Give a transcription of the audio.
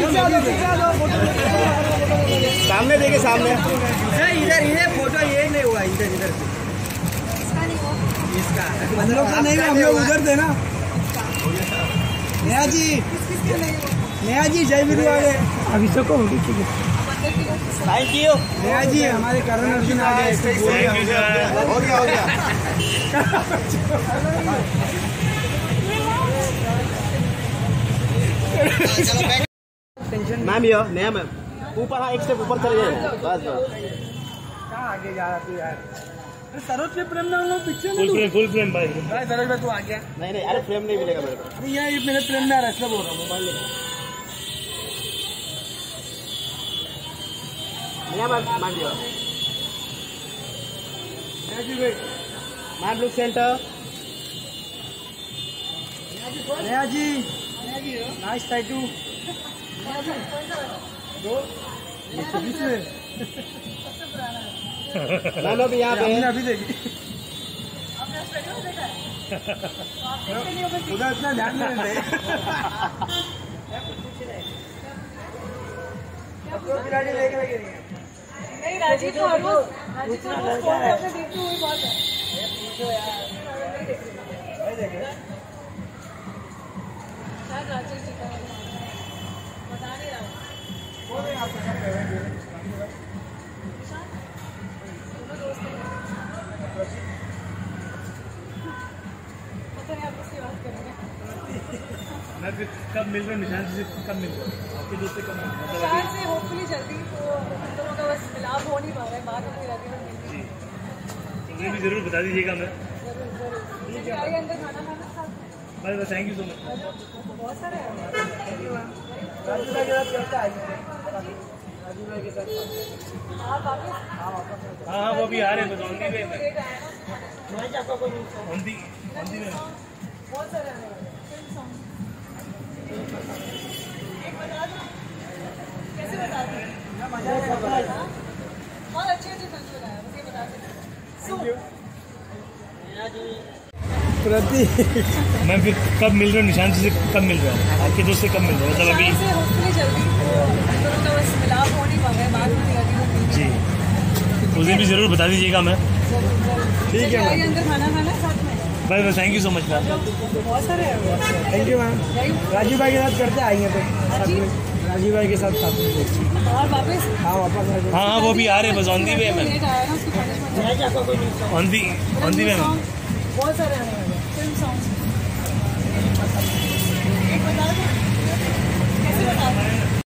सामने देखिए, सामने इधर इधर फोटो ये नहीं हुआ, इधर इधर इसका हम लोग का नहीं, हम लोग उधर थे ना। नेहा जी जय वीरू आ गए। अभी तो को थैंक यू नेहा जी, हमारे करण अर्जुन आ गए। हो गया मैम, यो नया मैम ऊपर, हाँ एक स्टेप ऊपर चले जाए बस। कहाँ आगे जा रहा तू यार? सरोज के प्रेम में हम लोग पिक्चर फुल फ्रेम भाई सरोज में तू आ गया। नहीं, अरे फ्रेम नहीं मिलेगा मेरे को। अरे यार ये मेरे प्रेम में आ रहा है, इसलिए बोल रहा हूँ। मोबाइल लेकर नया मैम यो ma'am look centre. Neha ji nice tattoo. Ma'am अभी यहाँ पे अभी देखी उधर इतना ध्यान नहीं देते। नहीं राजीव तो हर रोज फोन पे देखती हुई बात है। शायद राजीव जी का बता नहीं रहा। पता नहीं आप किसकी बात करेंगे। मैं फिर कब मिल रहा हूँ निशान से, कब मिल रहा हूँ आपके दोस्त से, कब शायद से होपफुली जल्दी। तो हम लोगों का बस मिलाप हो नहीं पा रहा है, बात होती रहती है। मुझे भी जरूर बता दीजिएगा। मैं जरूर आइए अंदर खाना खाना साथ में। बस थैंक यू सो मच। बहुत सारे राजू भाई के साथ करता है, राजू भाई के साथ आप वापस हाँ वो भी आ रहे हैं, तो ऑन दी वे में। लेट आए ना ऑन दी में बहुत सारे आने वाले फिल्म सॉन्ग। एक बता दो कैसे बता दूँ? बहुत अच्छी अच्छी फिल्म बनाया, मुझे बता दो। प्रति मैं फिर कब मिल रहा हूँ निशान से, कब मिल रहा हूँ आपके दोस्त से, कब मिल रहा हूँ? मतलब अभी शायद से होपफुली जल्दी। तो हम लोगों का बस मिलाप हो नहीं पा रहा है, बात होती रहती है। जी मुझे भी जरूर बता दीजिएगा। मैं ठीक है आइए अंदर खाना खाना साथ में। बस thank you so much ma'am. बहुत सारे हैं। Thank you ma'am. राजू भाई के साथ करते आएंगे तो साथ में, राजू भाई के साथ में और वापस हाँ वापस। हाँ वो भी आ रहे हैं, बस ऑन दी वे में। लेट आया ना, उसकी पनिशमेंट ऑन दी वे में। बहुत सारे आने वाले फिल्म सॉन्ग्स। एक बता दो